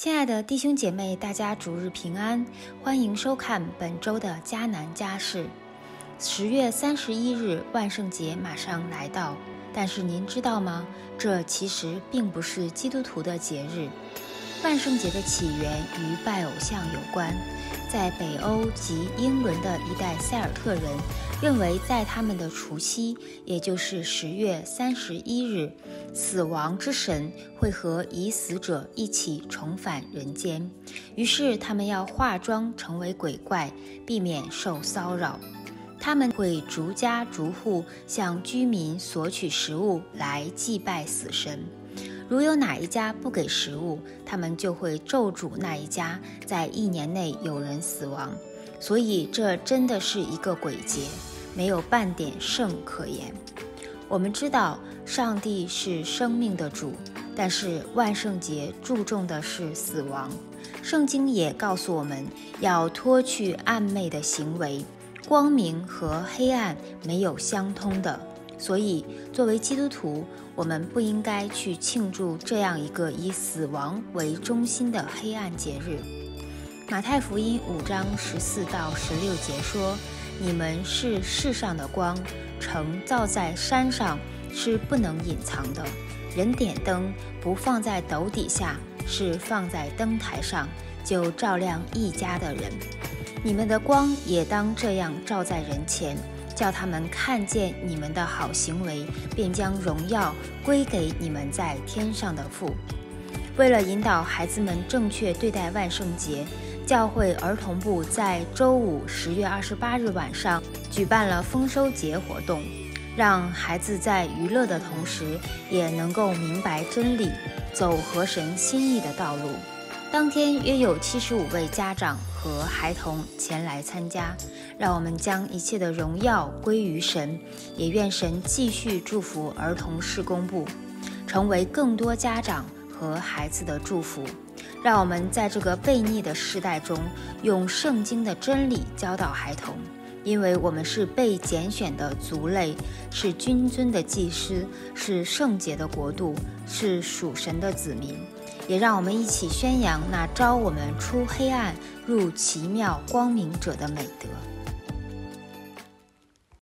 亲爱的弟兄姐妹，大家主日平安，欢迎收看本周的迦南家事。10月31日，万圣节马上来到，但是您知道吗？这其实并不是基督徒的节日。万圣节的起源与拜偶像有关，在北欧及英伦的一代塞尔特人认为，在他们的除夕，也就是10月31日，死亡之神会和已死者一起重返人间，于是他们要化妆成为鬼怪，避免受骚扰。他们会逐家逐户向居民索取食物来祭拜死神，如有哪一家不给食物，他们就会咒诅那一家在1年内有人死亡。所以这真的是一个鬼节，没有半点圣可言。我们知道上帝是生命的主，但是万圣节注重的是死亡。圣经也告诉我们要脱去暗昧的行为，光明和黑暗没有相通的。所以作为基督徒，我们不应该去庆祝这样一个以死亡为中心的黑暗节日。马太福音5章14到16节说，你们是世上的光，城造在山上是不能隐藏的。人点灯不放在斗底下，是放在灯台上，就照亮一家的人。你们的光也当这样照在人前，叫他们看见你们的好行为，便将荣耀归给你们在天上的父。为了引导孩子们正确对待万圣节，教会儿童部在周五10月28日晚上举办了丰收节活动，让孩子在娱乐的同时也能够明白真理，走合神心意的道路。当天约有75位家长和孩童前来参加，让我们将一切的荣耀归于神，也愿神继续祝福儿童事工部，成为更多家长和孩子的祝福。让我们在这个悖逆的时代中，用圣经的真理教导孩童，因为我们是被拣选的族类，是君尊的祭司，是圣洁的国度，是属神的子民。也让我们一起宣扬那招我们出黑暗入奇妙光明者的美德。